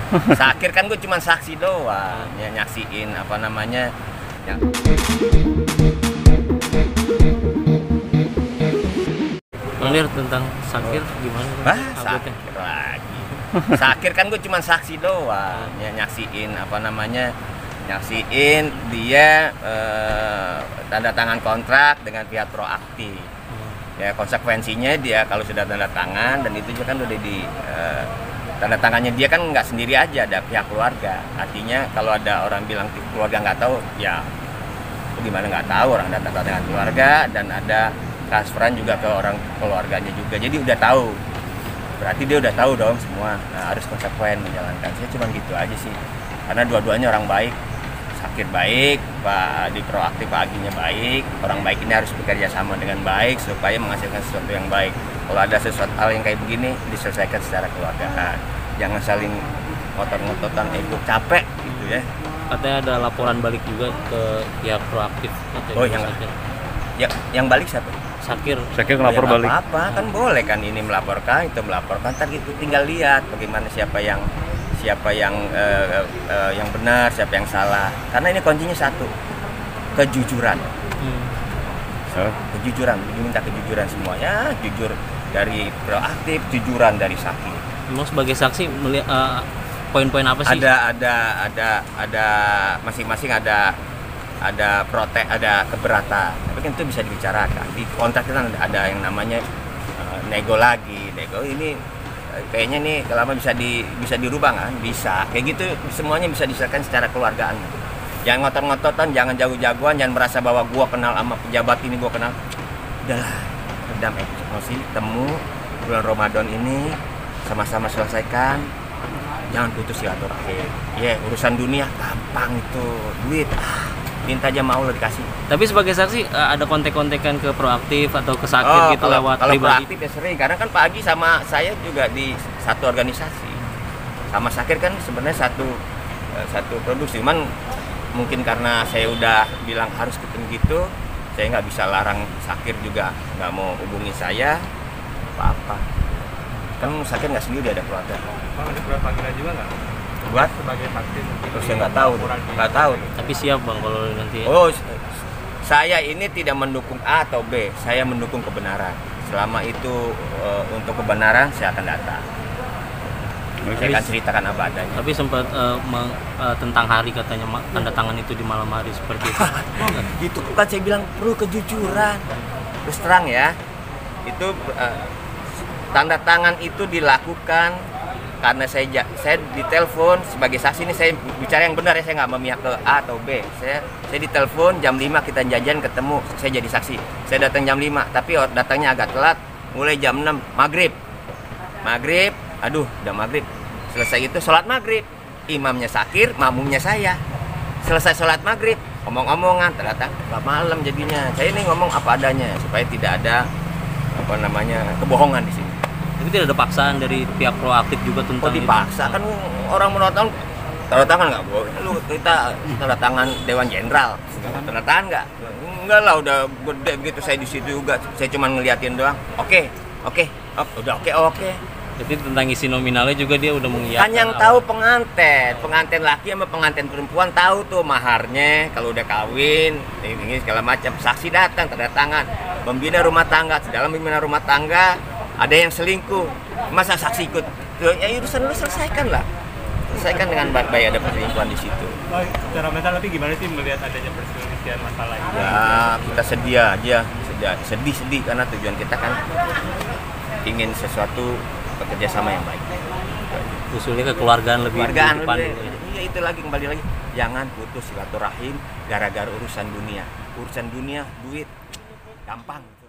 Sakir kan gue cuma saksi doang, ya nyaksiin apa namanya. Ya. Mengenai tentang Sakir gimana? Sakir lagi. Sakir kan gue cuma saksi doang, ya nyaksiin apa namanya. Nyaksiin dia tanda tangan kontrak dengan pihak proaktif. Ya konsekuensinya dia kalau sudah tanda tangan dan itu juga kan udah di tanda tangannya dia kan nggak sendiri aja, ada pihak keluarga. Artinya kalau ada orang bilang keluarga nggak tahu, ya gimana nggak tahu, orang datang dengan keluarga dan ada transferan juga ke orang keluarganya juga. Jadi udah tahu. Berarti dia udah tahu dong semua. Nah, harus konsekuen menjalankan. Saya cuma gitu aja sih. Karena dua-duanya orang baik. Sakir baik, Pak di proaktif Pak Aginya baik. Orang baik ini harus bekerja sama dengan baik supaya menghasilkan sesuatu yang baik. Kalau ada sesuatu hal yang kayak begini diselesaikan secara keluargaan. Jangan saling ngotot-ngototan ego, capek gitu ya. Katanya ada laporan balik juga ke pihak proaktif. Oh yang balik siapa? Sakir ngelapor balik. Apa kan boleh kan ini melaporkan, itu melaporkan. Ntar itu tinggal lihat bagaimana siapa yang benar, siapa yang salah. Karena ini kuncinya satu, kejujuran. Kejujuran, diminta kejujuran semuanya, jujur dari proaktif, jujuran dari Sakir. Memang sebagai saksi melihat poin-poin apa sih? Ada masing-masing ada protes, ada keberatan. Tapi kan itu bisa dibicarakan. Di kontrak kita ada yang namanya nego ini kayaknya nih kalau lama bisa dirubah kan? Bisa. Kayak gitu semuanya bisa diselesaikan secara keluargaan. Jangan ngotot-ngototan, jangan jago-jagoan, jangan merasa bahwa gua kenal sama pejabat ini, gua kenal. Udahlah, redam emosi, temu bulan Ramadan ini sama-sama selesaikan. Jangan putus silaturahim. Urusan dunia gampang itu, duit. Minta aja mau lo dikasih. Tapi sebagai saksi ada kontek-kontekan ke proaktif atau ke Sakir gitu lewat kalau pribadi? Proaktif ya sering, karena kan Pak Agi sama saya juga di satu organisasi. Sama Sakir kan sebenarnya satu produksi. Cuman mungkin karena saya udah bilang harus ketemu gitu, saya nggak bisa larang Sakir juga nggak mau hubungi saya apa-apa. Kan Sakir nggak sendiri, ada keluarga. Bang, ada surat panggilan juga nggak? Buat sebagai saksi mungkin. Terus saya nggak tahu. Tapi siap Bang kalau nanti. Saya ini tidak mendukung A atau B, saya mendukung kebenaran. Selama itu untuk kebenaran saya akan datang. Saya akan ceritakan apa adanya. Tapi sempat tentang hari katanya tanda tangan itu di malam hari seperti itu. Itu kan saya bilang perlu kejujuran. Terus terang ya, itu tanda tangan itu dilakukan karena saya ditelepon sebagai saksi. Ini saya bicara yang benar ya, saya nggak memihak ke A atau B. Saya ditelepon jam 5 kita jajan ketemu, saya jadi saksi. Saya datang jam 5, tapi datangnya agak telat, mulai jam 6 maghrib, udah maghrib. Selesai itu sholat maghrib, imamnya Sakir, makmumnya saya. Selesai sholat maghrib, omong-omongan, ternyata malam jadinya. Saya ini ngomong apa adanya supaya tidak ada kebohongan di sini. Tapi tidak ada paksaan dari pihak proaktif juga tentang dipaksa kan orang menonton tanda tangan nggak boleh. Kita tanda tangan Dewan Jenderal, tanda tangan nggak? Enggak lah, udah gede begitu saya di situ juga. Saya cuma ngeliatin doang. Oke. Jadi tentang isi nominalnya juga dia udah mengiyakan. Kan yang tahu pengantin laki sama pengantin perempuan tahu tuh maharnya kalau udah kawin, ini segala macam. Saksi datang tanda tangan, membina rumah tangga. Dalam membina rumah tangga ada yang selingkuh, masa saksi ikut? Ya urusan lu selesaikan lah. Selesaikan dengan baik-baik, ada perselingkuhan di situ. Secara mental tapi gimana sih melihat adanya perselisihan masalah ini? Ya, kita sedih karena tujuan kita kan ingin sesuatu bekerja sama yang baik. Usulnya kekeluargaan lebih depan. Iya, itu lagi kembali lagi. Jangan putus silaturahim gara-gara urusan dunia. Urusan dunia, duit gampang.